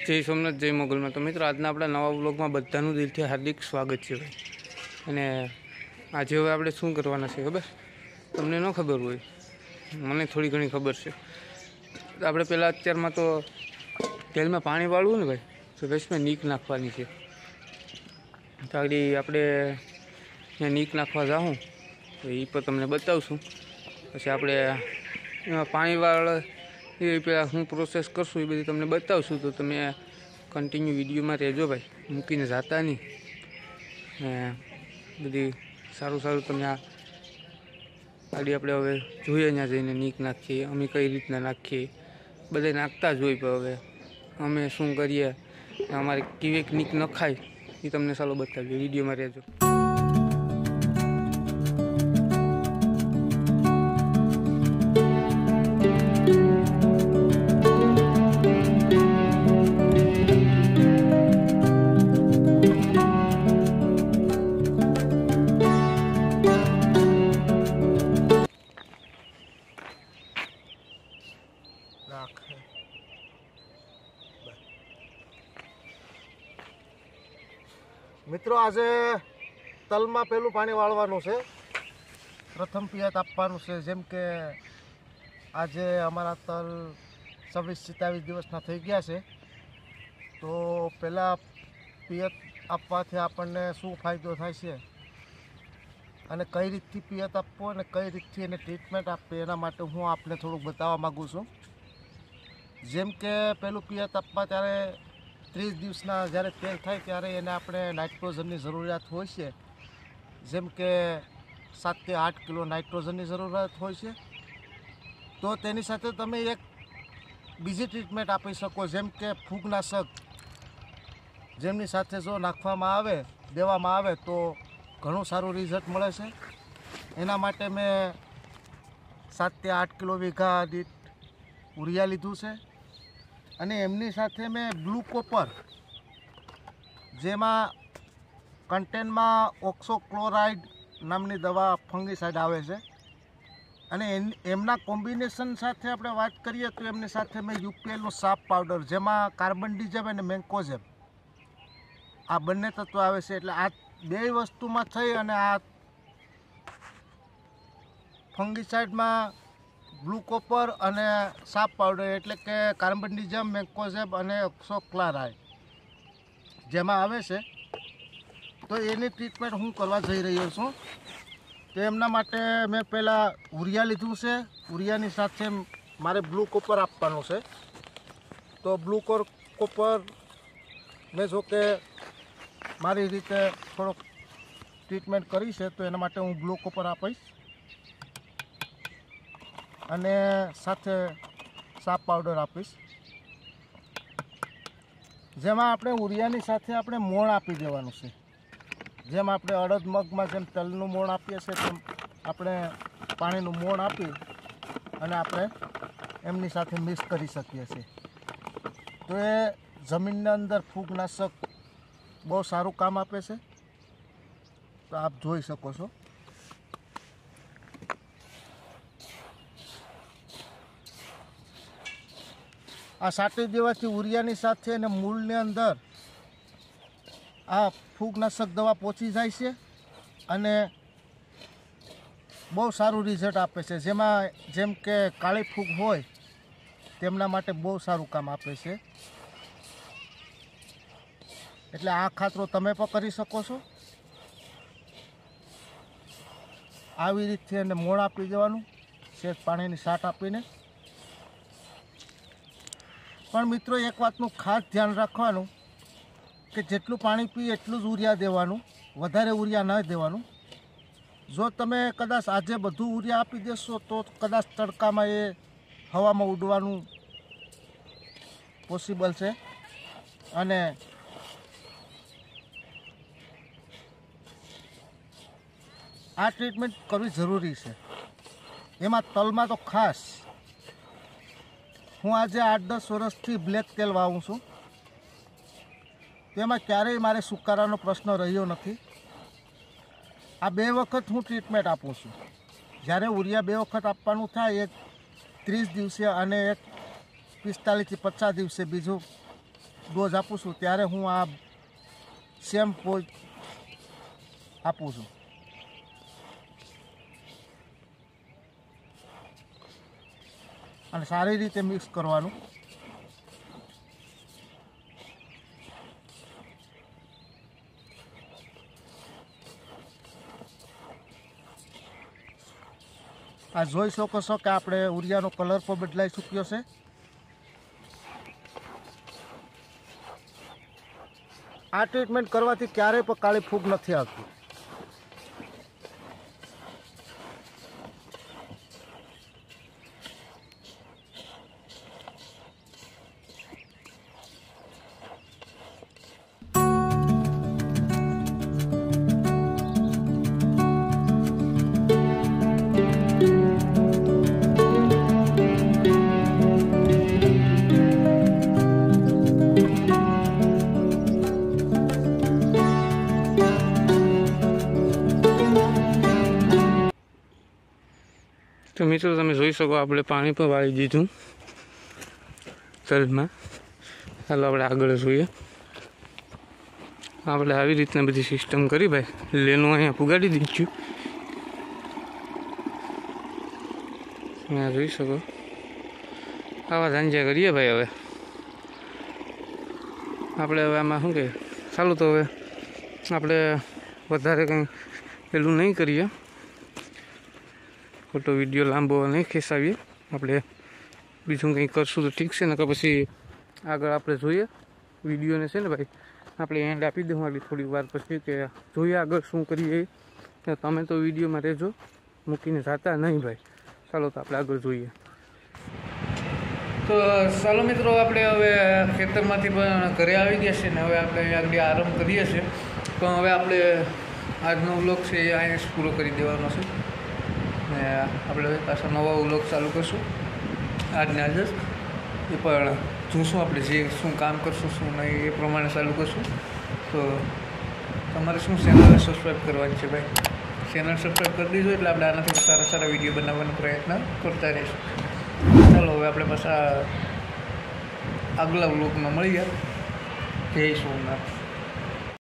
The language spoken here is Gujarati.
जय सोमनाथ जय मोगल में। तो मित्रों आज अपना नवा व्लॉग में बधानु दिल थी हार्दिक स्वागत है भाई। अने आज हवे आपणे शुं करवाना छे खबर? तमने न खबर होय, मने थोड़ी घणी खबर है। आपणे पहला अत्यार में तो तेल में पानी वाळवुं ने भाई, तो वेस्ट में नीक नाखवानी छे। तो आगे आपणे नीक नाखवा जाऊँ तो ये पर तमने बतावशुं। पछी आपणे एमां पाणी वाळ ए पेला हूँ प्रोसेस करशुं ए बधी तमने बतावशुं। तो तमे कन्टिन्यू विडियो में रहेजो भाई, मूकीने जाता नहीं ने बधी सारूं सारूं तमे आ आगे आपणे हवे जोईए त्यां जईने नीक नाखीए, अमे कई रीतना नाखीए, बधाय नाखता ज होय। पण हवे अमे शुं करीए, अमारे केवी नीक नखाय ए तमने सालो बतावीए, विडियो में रहेजो। मित्रों आज तल में पेलू पानी वाळवानुं छे, प्रथम पियत आपवानुं छे। जेम के आज अमारा तल 26-27 दिवसना थई गया छे, तो पहला पियत आपवाथी आपणने शुं फायदो थाय छे अने कई रीतथी पियत आपवो अने कई रीतथी एने ट्रीटमेंट आपवी एना माटे हूँ आपने थोड़ुंक बताववा मांगु छुं। जेम के पेलू पियत आपवा त्यारे 30 दिवसना જ્યારે તેલ થાય ત્યારે એને આપણે નાઇટ્રોજનની જરૂરિયાત હોય છે। જેમ કે 7 થી 8 કિલો નાઇટ્રોજનની જરૂરિયાત હોય છે। તો તેની સાથે તમે એક બીજી ટ્રીટમેન્ટ આપી શકો, જેમ કે ફૂગનાશક, જેમની સાથે જો નાખવામાં આવે દેવામાં આવે તો ઘણું સારું રિઝલ્ટ મળે છે। એના માટે મેં 7 થી 8 કિલો વીઘા દીઠ ઉરિયા લીધું છે અને એમની સાથે મેં બ્લુ કોપર, જેમાં કન્ટેનમાં ઓક્સોક્લોરાઇડ નામની દવા ફંગીસાઇડ આવે છે, અને એમના કોમ્બિનેશન સાથે આપણે વાત કરીએ તો એમની સાથે મેં યુપીએલનો સાપ પાવડર, જેમાં કાર્બનડીઝેમ અને મેન્કોઝેબ આ બંને તત્વો આવે છે। એટલે આ બે વસ્તુમાં થઈ અને આ ફંગીસાઇડમાં ब्लू कोपर अने साप पाउडर एटले के कार्बनडीजम, मेन्कोजेब अने ऑक्सोक्लोराइड जेमां आवे छे, तो एनी ट्रीटमेंट हूँ करवा जई रह्यो छुं। तो एमना माटे मैं पहला उरिया लीधुं छे, उरियानी साथे मारे ब्लू कोपर आपवानुं छे। तो ब्लू कोपर मैं जो के मारी रीते थोड़ो ट्रीटमेंट करी छे, तो एना माटे हूँ ब्लू कोपर आपीश અને સાથે સાપ પાવડર આપીશ। જેમાં આપણે ઉરિયાની સાથે આપણે મોણ આપી દેવાનું છે। જેમ આપણે અડદ મગમાં જેમ તલનું મોણ આપીએ છીએ તેમ આપણે પાણીનું મોણ આપી અને આપણે એમની સાથે મિક્સ કરી શકીએ છીએ। તો એ જમીનના અંદર ફૂગનાશક બહુ સારું કામ આપે છે। તો આપ જોઈ શકો છો। आ साटी देवाथी उरियानी साथे ने मूळनी अंदर आ फूगनाशक दवा पहोंची जाय छे अने बहु सारूं रिजल्ट आपे छे। जेमां जेम के काळी फूग होय तेमना माटे बहु सारूं काम आपे छे। एटले आ खातरो तमे पण करी शको छो। आवी रीते एने मोण आपी देवानुं, सेज पाणीनी साट आपीने। पण मित्रों एक वातनुं खास ध्यान राखवानुं कि जेटलुं पाणी पीए एटलुं ज उरिया देवानुं, वधारे उरिया न देवानुं। जो तमे कदाच आजे बधुं उरिया आपी देशो तो कदाच तड़कामां ए हवामां उडवानुं पॉसिबल छे अने आ ट्रीटमेंट करवी जरूरी छे। एमां तलमां तो खास हूँ आज 8-10 वर्षथी ब्लेक तेल वावुं छुं, तेमां क्यारेय मारे सुकारानो प्रश्न रह्यो नथी। आ 2 वखत हूँ ट्रीटमेंट आपूं छुं। ज्यारे उरिया 2 वखत आपवानुं थाय, एक 30 दिवसीय अने एक 45 થી 50 દિવસે બીજું ડોઝ આપું છું ત્યારે હું આ સેમ પોઝ આપું છું. અને સારી રીતે મિક્સ કરવાનું. આ જોઈ શકો છો કે આપણે ઉરિયાનો કલર પણ બદલાઈ ચૂક્યો છે. આ ટ્રીટમેન્ટ કરવાથી ક્યારેય પણ કાળી ફૂગ નથી આવતી. તો મિત્રો તમે જોઈ શકો આપણે પાણી પણ વાળી દીધું તલમાં. ચાલો આપણે આગળ જોઈએ. આપણે આવી રીતના બધી સિસ્ટમ કરી ભાઈ. લેનું અહીંયા પુગાડી દીધું. જોઈ શકો આવા ધાંજા કરીએ ભાઈ. હવે આપણે હવે આમાં શું કહે ચાલુ તો હવે આપણે વધારે કંઈ પેલું નહીં કરીએ. ખોટો વિડીયો લાંબો નહીં ખેંચાવીએ. આપણે બીજું કંઈ કરશું તો ઠીક છે ને કે પછી આગળ આપણે જોઈએ વિડીયોને છે ને ભાઈ આપણે એન્ડ આપી દઉં આગળ થોડી વાર પછી કે જોઈએ આગળ શું કરીએ. તમે તો વિડીયોમાં રહેજો, મૂકીને જાતા નહીં ભાઈ. ચાલો તો આપણે આગળ જોઈએ. તો ચાલો મિત્રો આપણે હવે ખેતરમાંથી પણ ઘરે આવી ગયા છે ને હવે આપણે આગળ આરામ કરીએ છીએ. પણ હવે આપણે આજનો વ્લોગ છે એ અહીંયા પૂરો કરી દેવાનો છે ને આપણે હવે પાછા નવા વ્લોગ ચાલુ કરશું આજને આજ જ. એ પણ જોશું આપણે જે શું કામ કરશું શું નહીં એ પ્રમાણે ચાલુ કરશું. તો તમારે શું ચેનલને સબસ્ક્રાઈબ કરવાની છે ભાઈ. ચેનલ સબસ્ક્રાઈબ કરી દીધો એટલે આપણે આનાથી સારા સારા વિડીયો બનાવવાનો પ્રયત્ન કરતા રહીશું. ચાલો હવે આપણે પાછા આગલા વ્લોગમાં મળીએ. જય સોમનાથ.